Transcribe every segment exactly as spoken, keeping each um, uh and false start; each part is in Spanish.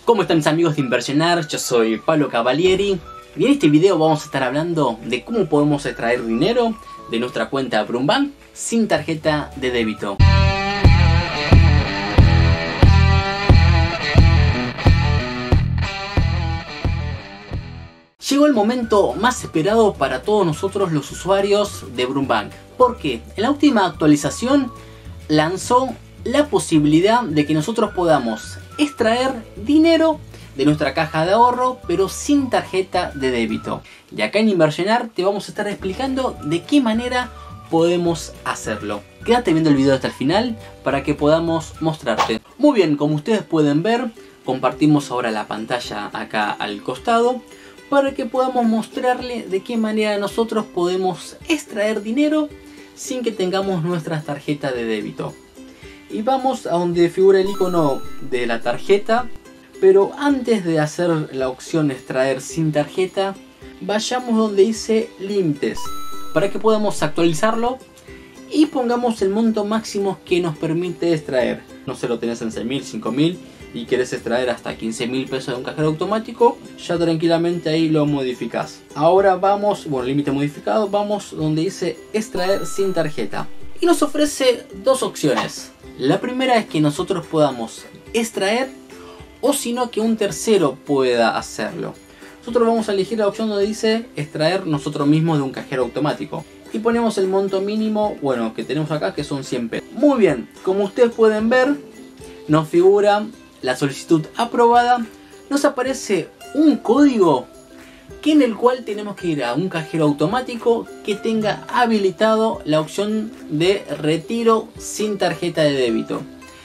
¿Cómo están mis amigos de Inversionar? Yo soy Pablo Cavalieri y en este video vamos a estar hablando de cómo podemos extraer dinero de nuestra cuenta Brumbank sin tarjeta de débito. Llegó el momento más esperado para todos nosotros los usuarios de Brumbank, porque en la última actualización lanzó la posibilidad de que nosotros podamos extraer dinero de nuestra caja de ahorro pero sin tarjeta de débito. Y acá en Inversionar te vamos a estar explicando de qué manera podemos hacerlo. Quédate viendo el video hasta el final para que podamos mostrarte. Muy bien, como ustedes pueden ver, compartimos ahora la pantalla acá al costado para que podamos mostrarle de qué manera nosotros podemos extraer dinero sin que tengamos nuestra tarjeta de débito. Y vamos a donde figura el icono de la tarjeta, pero antes de hacer la opción extraer sin tarjeta, vayamos donde dice límites para que podamos actualizarlo y pongamos el monto máximo que nos permite extraer. No sé, lo tenés en seis mil, cinco mil y querés extraer hasta quince mil pesos de un cajero automático, ya tranquilamente ahí lo modificás. Ahora vamos, bueno, límite modificado, vamos donde dice extraer sin tarjeta y nos ofrece dos opciones. La primera es que nosotros podamos extraer o si no que un tercero pueda hacerlo. Nosotros vamos a elegir la opción donde dice extraer nosotros mismos de un cajero automático. Y ponemos el monto mínimo, bueno, que tenemos acá, que son cien pesos. Muy bien, como ustedes pueden ver, nos figura la solicitud aprobada. Nos aparece un código que en el cual tenemos que ir a un cajero automático que tenga habilitado la opción de retiro sin tarjeta de débito.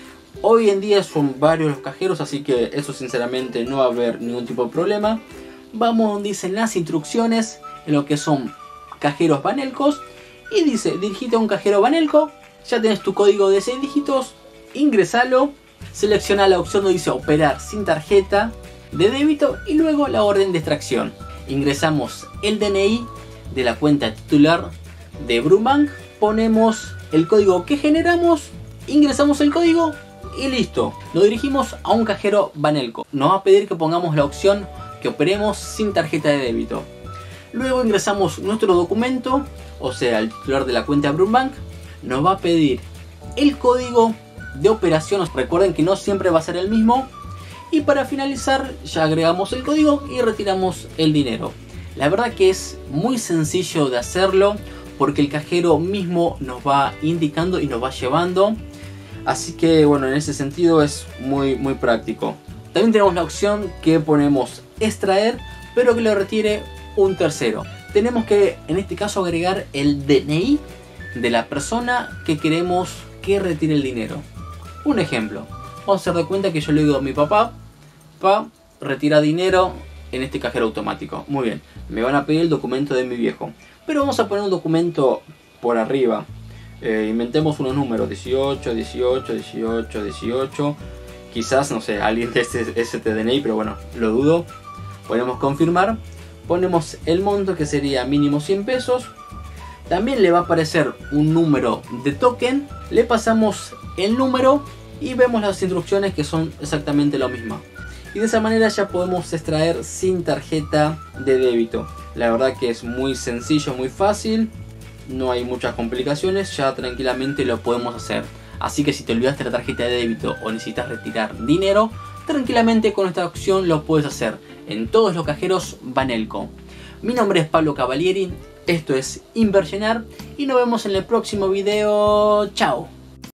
Hoy en día son varios los cajeros, así que eso sinceramente no va a haber ningún tipo de problema. Vamos donde dicen las instrucciones en lo que son cajeros Banelcos y dice dirigite a un cajero Banelco, ya tenés tu código de seis dígitos, ingresalo, selecciona la opción donde dice operar sin tarjeta de débito y luego la orden de extracción. Ingresamos el D N I de la cuenta titular de Brumbank, ponemos el código que generamos, ingresamos el código y listo. Nos dirigimos a un cajero Banelco. Nos va a pedir que pongamos la opción que operemos sin tarjeta de débito. Luego ingresamos nuestro documento, o sea el titular de la cuenta Brumbank nos va a pedir el código de operación. Recuerden que no siempre va a ser el mismo. Y para finalizar ya agregamos el código y retiramos el dinero. La verdad que es muy sencillo de hacerlo porque el cajero mismo nos va indicando y nos va llevando. Así que bueno, en ese sentido es muy muy práctico. También tenemos la opción que ponemos extraer pero que lo retire un tercero. Tenemos que en este caso agregar el D N I de la persona que queremos que retire el dinero. Un ejemplo. Vamos a hacer de cuenta que yo le digo a mi papá, pa, retira dinero en este cajero automático. Muy bien, me van a pedir el documento de mi viejo. Pero vamos a poner un documento por arriba. Eh, inventemos unos números, dieciocho, dieciocho, dieciocho, dieciocho. Quizás, no sé, alguien de este, este D N I, pero bueno, lo dudo. Ponemos confirmar. Ponemos el monto que sería mínimo cien pesos. También le va a aparecer un número de token. Le pasamos el número y vemos las instrucciones que son exactamente lo mismo. Y de esa manera ya podemos extraer sin tarjeta de débito. La verdad que es muy sencillo, muy fácil. No hay muchas complicaciones, ya tranquilamente lo podemos hacer. Así que si te olvidaste la tarjeta de débito o necesitas retirar dinero, tranquilamente con esta opción lo puedes hacer en todos los cajeros Banelco. Mi nombre es Pablo Cavalieri, esto es Inversionar y nos vemos en el próximo video. Chao.